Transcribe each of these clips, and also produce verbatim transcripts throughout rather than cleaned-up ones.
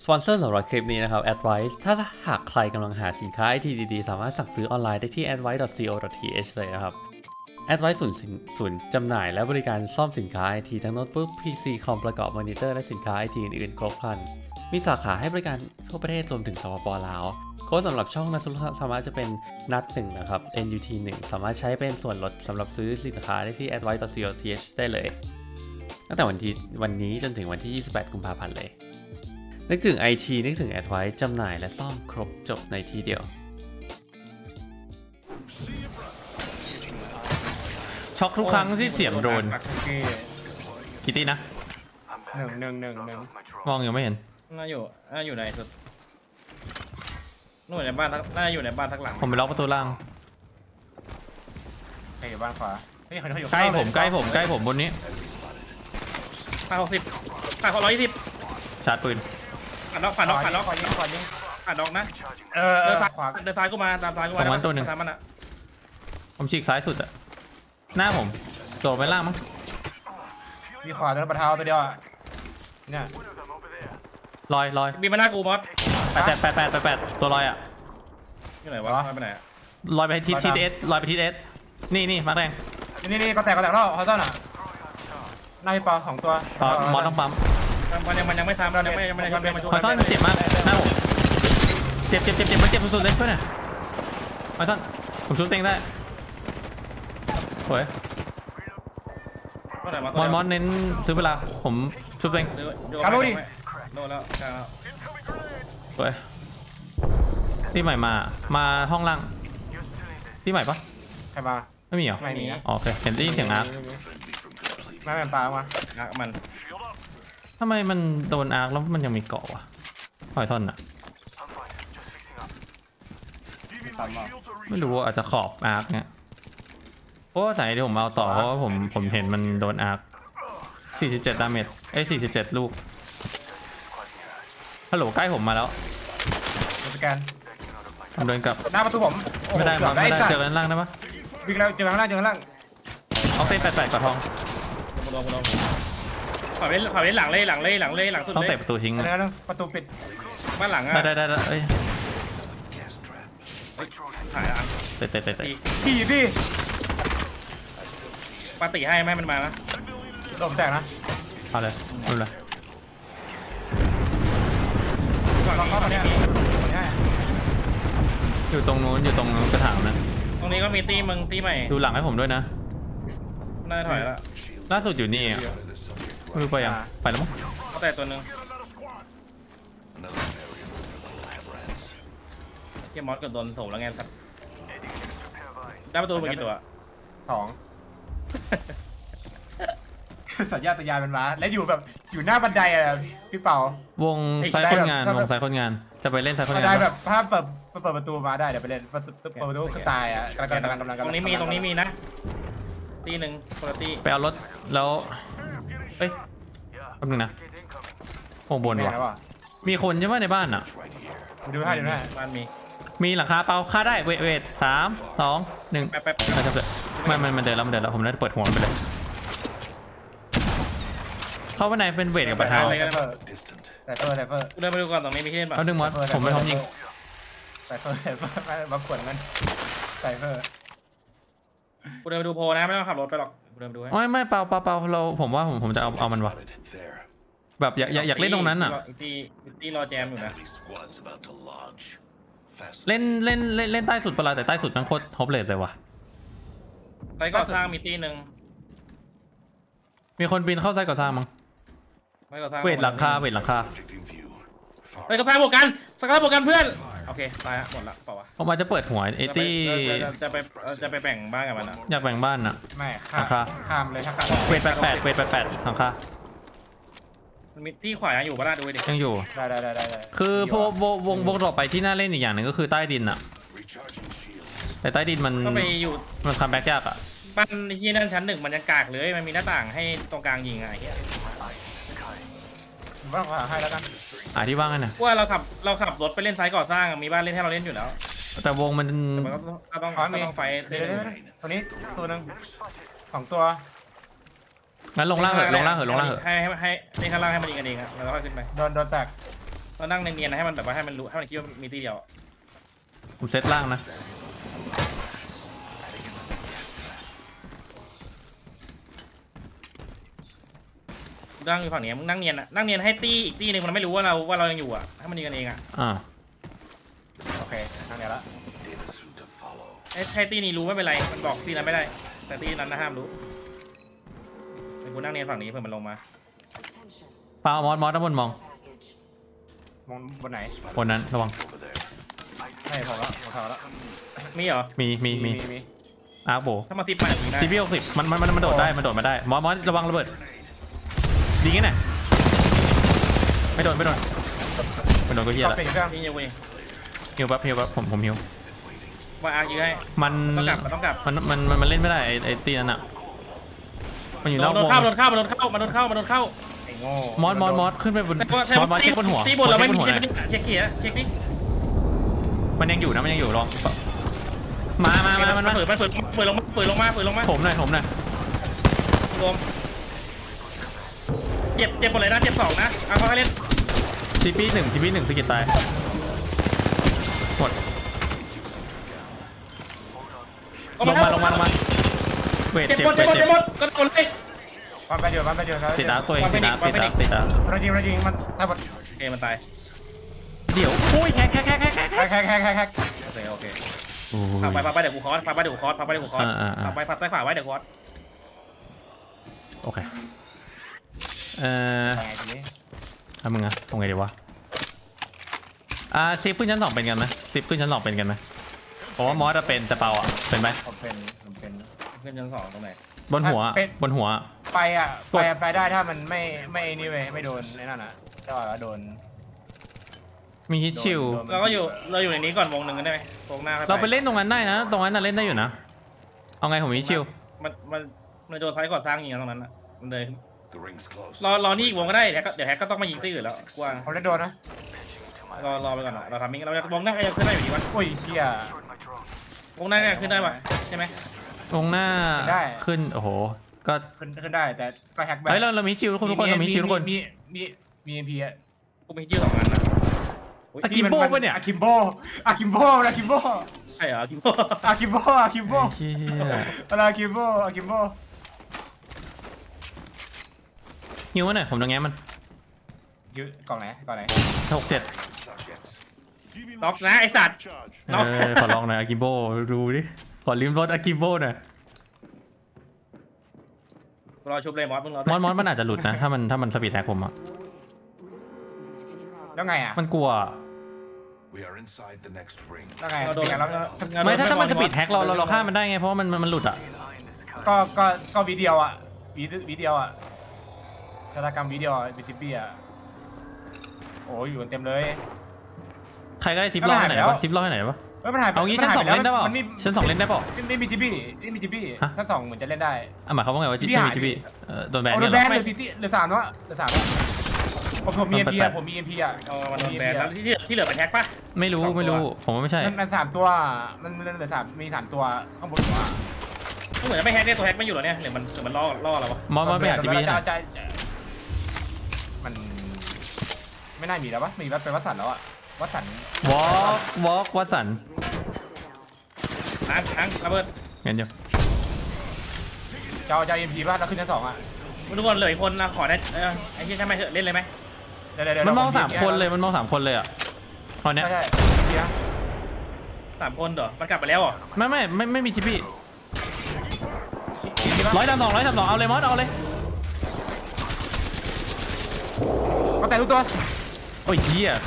ปอนเซอร์สำหรับคลิปนี้นะครับ Advice ถ้าหากใครกำลังหาสินค้าไอทีดีๆสามารถสั่งซื้อออนไลน์ได้ที่ แอดไวซ์ ดอท ซี โอ ดอท ที เอช เลยนะครับ Advice ศูนย์ศูนย์จำหน่ายและบริการซ่อมสินค้าไอทีทั้งโน้ตบุ๊ก พี ซี คอมประกอบมอนิเตอร์และสินค้าไอทีอื่นๆครบครันมีสาขาให้บริการทั่วประเทศรวมถึงสปป.ลาวโค้ดสำหรับช่องนักสุสามารถจะเป็นนัดหนึ่งนะครับ เอ็น ยู ที หนึ่งสามารถใช้เป็นส่วนลดสำหรับซื้อสินค้าได้ที่ แอดไวซ์ ดอท ซี โอ ดอท ที เอช ได้เลยตั้งแต่วันที่วันนี้จนถึงวันที่ยี่สิบแปดกุมภาพันธ์เลยนึกถึง ไอ ที นึกถึง Advice จำหน่ายและซ่อมครบจบในที่เดียวช็อกทุกครั้งที่เสียงโดนกี่ตีนะหนึ่งหนึ่งหนึ่งหนึ่งมองยังไม่เห็นน่าอยู่น่าอยู่ในสุดนู่นในบ้านน่าอยู่ในบ้านทักหลังผมไปล็อกประตูล่างใครอยู่บ้านขวาใกล้ผมใกล้ผมใกล้ผมบนนี้ผ่านหกสิบผ่านหกร้อยยี่สิบชาร์จปืนผ่านน็อกผ่านน็อกผ่านน็อกขวายิงขวายิงผ่านน็อกนะเออเออขวาเดินซ้ายกูมาตามซ้ายกูมาตรงนั้นตัวหนึ่งผมฉีกซ้ายสุดอะหน้าผมโดดไปล่างมั้งมีขวาเดินประเท้าตัวเดียวอ่ะเนี่ยลอยลอยบีมาหน้ากูมอสแปดแปดแปดแปดแปดตัวลอยอ่ะที่ไหนวะไปไหนลอยไปทิศทิศเอสลอยไปทิศเอสนี่นี่มาแรงนี่นี่ก็แตกก็แตกแล้วฮอตต้นอ่ะนายปลาสองตัวมอสต้องปั๊มมันยังมันยังไม่ทำเรายังไม่ยังไม่ได้ยังไม่มาช่วยฮอตต้นเจ็บมากหน้าผมเจ็บเจ็บเจ็บเจ็บมันเจ็บสุดๆเลยเพื่อนอะฮอตต้นผมชุบเต็งได้สวยมอนมอนเน้นซื้อเวลาผมชุบเต็งกาโลดิโดนแล้วสวยที่ใหม่มามาห้องล่างที่ใหม่ปะใครมาไม่มีเหรอไม่มีโอเคเห็นได้ยินเสียงอาร์คไม่เป็นปลามาอาร์คมันทำไมมันโดนอาร์คแล้วมันยังมีเกาะวะหอยท่อนอะไม่รู้อาจจะขอบอาร์คเนี่ยเพราะว่าสายที่ผมเอาต่อเพราะว่าผมผมเห็นมันโดนอาร์คสี่สิบเจ็ดดาเมจเอ้ยสี่สิบเจ็ดลูกฮัลโหลใกล้ผมมาแล้วสแกนผมเดินกลับหน้าประตูผมไม่ได้ไม่ได้เจอกันล่างได้ปะวิ่งแล้วเจอข้างล่างเจอข้างล่างเอาเตะแปดแปดกระทองลงลงผ่านเล่นผ่านเล่นหลังเลยหลังเลยหลังเลยหลังสุดเลยต้องเตะประตูทิ้งนะประตูปิดบ้านหลังอ่ะได้ได้ได้เอ้ยถ่ายอันเตะเตะเตะเตะขี่ดิปาติให้ไหมมันมานะโดนแตกนะเอาเลยดูเลยอยู่ตรงนู้นอยู่ตรงนู้นกระถางนะตรงนี้ก็มีตีมึงตีใหม่ดูหลังให้ผมด้วยนะน่าถอยแล้วล่าสุดอยู่นี่ไม่รู้ไปยังไปแล้วมั้งก็แต่ตัวนึงเกมมอสก็โดนโถมแล้วไงครับได้ประตูมากี่ตัวสองสัญญาตยานมันมาและอยู่แบบอยู่หน้าบันไดอ่ะพี่เป่าวงสายคนงานวงสายคนงานจะไปเล่นสายคนงานได้แบบถ้าเปิดเปิดประตูมาได้เดี๋ยวไปเล่นเปิดประตูก็ตายอ่ะกำลังกำลังกำลังตรงนี้มีตรงนี้มีนะตีหนึ่งคนละตีไปเอารถแล้วเอ้ยแป๊บนึงนะวงบนวะมีคนใช่ไหมในบ้านอ่ะดูให้ดูให้บ้านมีมีหลังคาเปล่าค่าได้เวทเวทสามสองหนึ่งแป๊บแป๊บไม่มันมันเดินแล้วมันเดินแล้วผมน่าจะเปิดหัวไปเลยเข้าไปไหนเป็นเวทกับประธานไซเฟอร์ไซเฟอร์ไซเฟอร์เดินไปดูก่อนตรงนี้มีที่เล่นป่ะเขาดึงมอสผมไม่พร้อมยิงไซเฟอร์ไซเฟอร์มาขวนมันไซเฟอร์กูเดินไปดูโพนะไม่ต้องขับรถไปหรอกกูเดินไปดูให้ไม่ไม่เปล่าเปล่าเปล่าเราผมว่าผมผมจะเอาเอามันวะแบบอยากอยากเล่นตรงนั้นอ่ะตีตีรอแจมอยู่นะเล่นเล่นเล่นเล่นใต้สุดเปล่าแต่ใต้สุดมันโคตรฮอปเลสเลยวะไปก่อสร้างมีตีหนึ่งมีคนบินเข้าไซต์ก่อสร้างมั้งเวทหลังคาเวทหลังคาไปก่อสร้างบวกกันสกัดบวกกันเพื่อนโอเคตายหมดละเปล่าวะผมอาจจะเปิดหัวเอตี้จะไปจะไปแบ่งบ้านกับมันนะอยากแบ่งบ้านอ่ะไม่ข้ามข้ามเลยข้ามเวทแปดแปดเวทแปดแปดหลังคามีที่ขวายังอยู่บ้านดูดิยังอยู่ได้ได้ได้ได้คือพวกวงวงวงต่อไปที่น่าเล่นอีกอย่างหนึ่งก็คือใต้ดินอ่ะแต่ใต้ดินมันก็ไปอยู่มันคัมแบ็กยากอ่ะบ้านที่นั่นชั้นหนึ่งมันยังกากเลยมันมีหน้าต่างให้ตรงกลางยิงไงเฮียว่างหาให้แล้วกันอ่าที่ว่างกันนะว่าเราขับเราขับรถไปเล่นไซต์ก่อสร้างมีบ้านเล่นให้เราเล่นอยู่แล้วแต่วงมันมันก็ต้องต้องไฟเดี๋ยวตัวนี้ตัวนึงสองตัวงั้นลงล่างเหอะลงล่างเหอะลงล่างเหอะให้ให้ให้ในข้างล่างให้มันยิงกันเองอะแล้วค่อยขึ้นไปโดนโดนแตกเรานั่งเนียนๆนะให้มันแบบว่าให้มันรู้ให้มันคิดว่ามีตีเดียวผมเซตล่างนะนั่งอยู่ฝั่งนี้มึงนั่งเนียนอะนั่งเนียนให้ตีอีกตีนึงมันไม่รู้ว่าเราว่าเรายังอยู่อะให้มันยิงกันเองอะอ่าโอเคนั่งเนียนละให้ให้ตีนี้รู้ไม่เป็นไรมันบอกตีนั้นไม่ได้แต่ตีนั้นนะห้ามรู้เป็นกูนั่งเนียนฝั่งนี้เพื่อมันลงมาปามอสมอสด้านบนมองมองบนไหนบนนั้นระวังไม่พอแล้วพอแล้วมีเหรอมีมีมีอาร์โบถ้ามาติดมาอย่างนี้ได้ซีพีหกสิบมันมันมันโดดได้มันโดดมาได้มอสมอสระวังระเบิดดีงี้น่ะไม่โดนไม่โดนไม่โดนก็เหี้ยละนี่ยังเว้ยฮิวปั๊บฮิวปั๊บผมผมฮิวว่าอาร์ยื้อให้มันต้องกลับมันต้องกลับมันมันมันเล่นไม่ได้ไอ้ไอ้ตีนั่นอ่ะมันอยู่นอกวงโดนเข้าโดนเข้ามันโดนเข้ามันโดนเข้ามันโดนเข้าไอ้โง่มอสมอสมอสขึ้นไปบนมอสมอสเช็คบนหัวตีบนเราไม่มีเช็คเขียเช็คดิมันยังอยู่นะมันยังอยู่ลองมามามามันเปิดมันเปิดเปิดลงมาเปิดลงมาเปิดลงมาผมหน่อยผมหน่อยรวมเจ็บเจ็บหมดเลยนะเจ็บสองนะเอาเขาให้เล่นทีพีหนึ่งทีพีหนึ่งสกิลตายหมดลงมาลงมาลงมาเวทเจ็บเวทเจ็บหมดก็โดนเลยปั๊มไปเยอะปั๊มไปเยอะครับติดตาตัวเองติดตาติดตาติดตาเรายิงเรายิงมันตายหมดเกมมันตายเดี๋ยวอุ้ยแคกแคกแคกแคกแคกแคกแคกแคกแคกโอเคโอเคพาไปพาไปเดี๋ยวกูคอร์สพาไปเดี๋ยวกูคอร์สพาไปเดี๋ยวกูคอร์สพาไปพัดใต้ขวาไว้เดี๋ยวคอร์สโอเคเอ่อทำมึงอะตรงไงดีวะอ่าซิปขึ้นชั้นสองเป็นกันไหมซิปขึ้นชั้นสองเป็นกันไหมเพราะว่ามอสจะเป็นแต่เปล่าอ่ะเป็นไหมผมเป็นผมเป็นขึ้นชั้นสองตรงไหนบนหัวบนหัวไปอ่ะไปไปได้ถ้ามันไม่ไม่นี่เว้ยไม่โดนในนั่นนะถ้าว่าโดนมีฮิตชิลเราก็อยู่เราอยู่ในนี้ก่อนวงหนึ่งกันได้ไหมวงหน้าเราไปเล่นตรงนั้นได้นะตรงนั้นน่ะเล่นได้อยู่นะเอาไงผมฮิตชิลมันมันมันโดนท้ายก่อนสร้างยิงตรงนั้นอ่ะมันเลยรอรอนี่อีกวงก็ได้เดี๋ยวแฮกก็ต้องมายิงตีอื่นแล้วกว่าเขาได้โดนนะรอรอไปก่อนเราทำมิงเราจะวงหน้าจะขึ้นได้อยู่ดีวะโอ้ยเชี่ยวงหน้าขึ้นได้ปะใช่ไหมวงหน้าได้ขึ้นโอ้โหก็ขึ้นขึ้นได้แต่ก็แฮกแบบเฮ้ยเราเรามีชิลทุกคนทุกคนเรามีชิลทุกคนมีมีมีเอ็มพีอ่ะกูมีชิลสองอันนะอากิมโบ้ปะเนี่ยอากิมโบอากิมโบอากิมโบใช่เหรออากิมโบอากิมโบอากิมโบอะไรอากิมโบอากิมโบหิวมันหน่อยผมตรงนี้มันยืดกล่องไหนกล่องไหนหกเจ็ดล็อกนะไอสัตว์เออขอลองหน่อยอากิโบดูดิขอลิ้มรสอากิโบหน่อยรอชุบเลยมอสมึงรอมอสมอสมันอาจจะหลุดนะถ้ามันถ้ามันสปีดแท็กผมอะแล้วไงอ่ะมันกลัวแล้วไงไม่ถ้าถ้ามันสปีดแท็กเราเราเราฆ่ามันได้ไงเพราะมันมันหลุดอ่ะก็ก็ก็วิดีโออ่ะวิวิดีโออ่ะชะตากรรมวิดีโอบิจิบี้อ่ะโอ้ยอยู่เต็มเลยใครก็ได้ซิปล่อให้ไหนวะซิปล่อให้ไหนวะเอางี้ชั้นสองเล่นได้ป่ะชั้นสองเล่นได้ป่ะไม่มีจิบี้ไม่มีจิบี้ชั้นสองเหมือนจะเล่นได้อ่ะหมายความว่าไงว่าจิบี้จิบี้โดนแบนโดนแบนเหลือซิตี้เหลือสามแล้วเหลือสามแล้วผมผมมีเอ็มพีอ่ะผมมีเอ็มพีอ่ะอ๋อมันโดนแบนแล้วที่ที่เหลือเป็นแท็กป่ะไม่รู้ไม่รู้ผมว่าไม่ใช่มันสามตัวมันเหลือสามมีสามตัวข้างบนหัวก็เหมือนไม่แฮกได้ตัวแฮกไม่อยู่หรอเนี่ยเดี๋ยวมันเดี๋ยวมันล่อล่อเราวะมอสมอสไปหาจิบี้มันไม่น่ามีแล้ววะมีวัดเป็นวัดสันแล้วอะวัดสันวอล์กวอล์กวัดสันทั้งทั้งระเบิดเงี้ยเดียวจะเอาจะเอ็มพีป่ะแล้วขึ้นชั้นสองอะทุกคนเหลืออีกคนนะขอได้ไอ้ที่ใช่ไหมเล่นเลยไหมมันมองสามคนเลยมันมองสามคนเลยอ่ะตอนเนี้ยใช่สามคนเหรอมันกลับไปแล้วเหรอไม่ไม่ไม่ไม่มีจิบี้ร้อยดำสองร้อยดำสองเอาเลยมอสเอาเลยเอาแต่ทุกตัวโอ้ยเหี้ย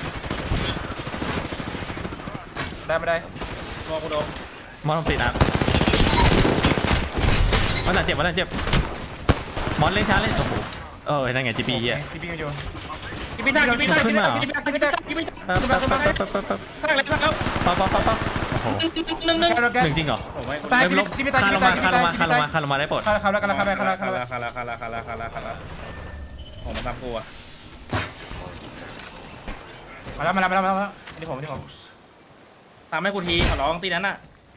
ได้ไม่ได้มองกูโดนมอสต้องตีนะมอสหนักเจ็บมอสหนักเจ็บมอสเล่นช้าเล่นโอ้โหเออนั่นไงจีบีอ่ะจีบีอยู่จีบีได้จีบีได้จีบีได้จีบีได้จีบีได้จีบีได้ปั๊บปั๊บปั๊บปั๊บปั๊บปั๊บสร้างเลยสร้างแล้วปั๊บปั๊บปั๊บปั๊บโอ้โหหนึ่งหนึ่งหนึ่งจริงเหรอตายจีบีตายจีบีตายจีบีตายคาลงมาคาลงมาได้ปลดคาลแล้วคาลแล้วคาลแล้วคาลแล้วคาลแล้วคาลแล้วคาลแล้วคาลแล้วคาลแล้วโอ้มาทำกูอ่ะมาแล้วมาแล้วมาแล้วมาแล้วนี่ผมนี่ผมตามให้กูทีขอร้องตีนั้นน่ะ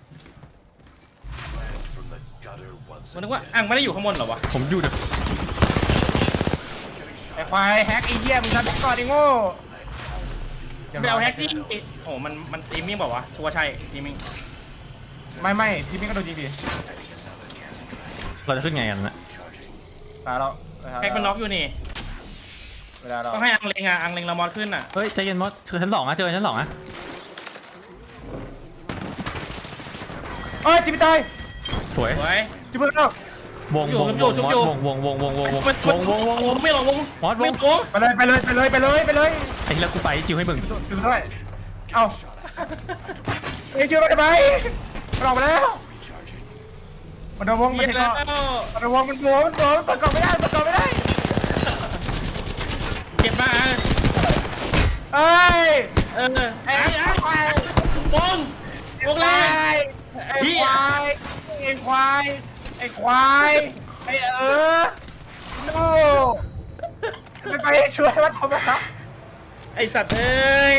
มันนึกว่าอ่างไม่ได้อยู่ข้างบนหรอวะผมอยู่เด้อไอ้ควายแฮกไอ้เหี้ยมึงทำก่อนไอ้โง่ไปเอาแฮกที่โอ้มันมันทีมิ่งบอกว่าชัวร์ใช่ทีมิ่งไม่ไม่ทีมิ่งก็โดนยิงดิเราจะขึ้นไงกันนะตายเราแฮกมันน็อกอยู่นี่เวลาเราต้องให้อังเลงอ่ะอังเลงเรามอดขึ้นอ่ะเฮ้ยใจเย็นมดคือชั้นสองอะเจอชั้นสองอะเอ้ยจิบตายสวยสวยจิบแล้ววงวงวงวงวงวงวงวงวงวงวงวงวงวงไม่หลงวงมอสวงวงไปเลยไปเลยไปเลยไปเลยไปเลยไอ้แล้วกูไปจิวให้มึงดูด้วยเอาไอ้ชิวไปไหมมันออกมาแล้วมันโดนวงมันเย็เทนคแล้เกาะวมันโดนวงมันโดนมันโดนตะกอบไม่ได้ตะกอบไม่ได้เจ็บมากเอ้ยเออไอ้ไอ้ไอ้ควายวงวงแรไอ้ควายไอ้ควายไอ้ควายไอ้เออโน่ไม่ไปช่วยมันทำไมครับไอสัตว์เอ้ย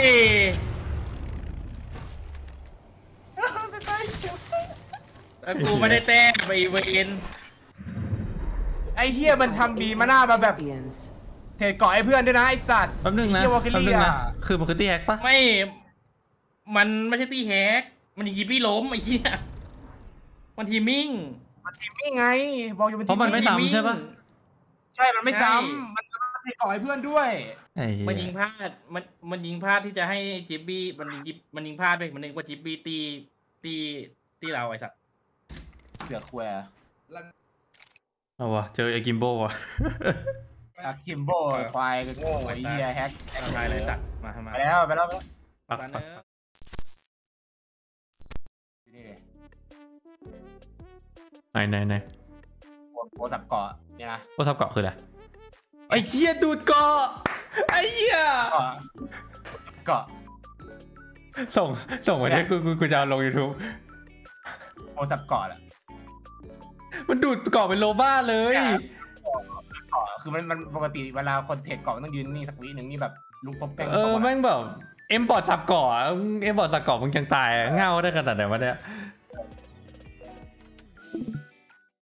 ไม่ไปช่วยแล้วกูไม่ได้แต้มไปเวนไอ้เฮียมันทำบีมาหน้ามาแบบเทเกาะไอ้เพื่อนด้วยนะไอ้สัตว์แป๊บนึงนะเฮียวอลคิแป๊บลี่นึงอ่ะนะคือมันคือตีแฮกปะไม่ มันไม่ใช่ตีแฮกมันยิงพี่ล้มไอ้เหี้ยมันทีมิ่งมันทีมนี่ไงบอกอยู่มันเพทีราะมันไม่ซ้ำใช่ปะใช่มันไม่ซ้ำมันเทเกาะไอ้เพื่อนด้วยไอ้เหี้มันยิงพลาด มันมันยิงพลาดที่จะให้จิบบี้มันยิงมันยิงพลาดไปมันนึกว่าจิบบี้ตีตีตีเราไอ้สัตว์เสือกแควร์เอาวะเจอไอ้กิมโบวะอะคิมโบควายก็โง่ไอ้เหี้ยแฮกทำลายเลยสัตว์มาทำไมไปแล้วไปแล้วไปแล้วปักมาปัเนกอะนี่เลยไหนไหนไหนโคสับเกาะเนี่ยนะโอ้ทับเกาะคืออะไรไอ้เหี้ยดูดเกาะไอ้เหี้ยเกาะเกาะส่งส่งมาเนี่ยกูกูกูจะเอาลง YouTube โคสับเกาะแหละมันดูดเกาะเป็นโลบ้าเลยเกาะคือมันมันปกติเวลาคนเทรดเกาะมันต้องยืนนี่สักวิหนึ่งนี่แบบลุกป๊อปแป้งเออแม่งแบบเอ็มบอร์ดสับเกาะเอ็มบอร์ดสับเกาะมึงยังตายเงาได้ขนาดไหนวะเนี่ย